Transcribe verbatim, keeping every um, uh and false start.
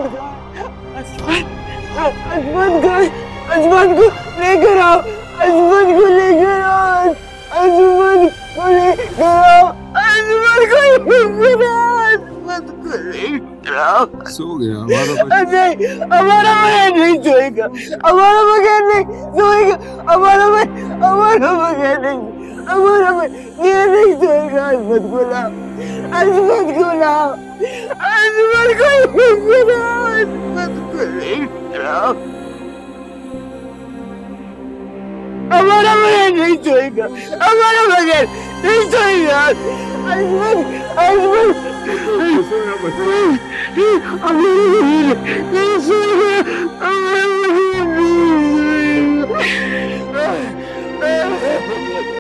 अजमत को अजमत को लेकर आओ, अजमत को लेकर आओ, अजमत को लेकर आओ, अजमत को लेकर आओ, अजमत को लेकर आओ। सो गया हमारा नहीं, हमारा बगैर नहीं सोएगा, हमारा बगैर नहीं सोएगा, हमारा हमारा बगैर नहीं, हमारा बगैर नहीं सोएगा। अजमत को लाओ, अजमत को लाओ, अजमत को लेकर आओ, अजमत को लेकर आओ। हमारा बगैर नहीं सोएगा, हमारा बगैर नहीं सोएगा। अजमत अजमत हमारा बगैर नहीं सोएगा, हमारा बगैर नहीं सोएगा।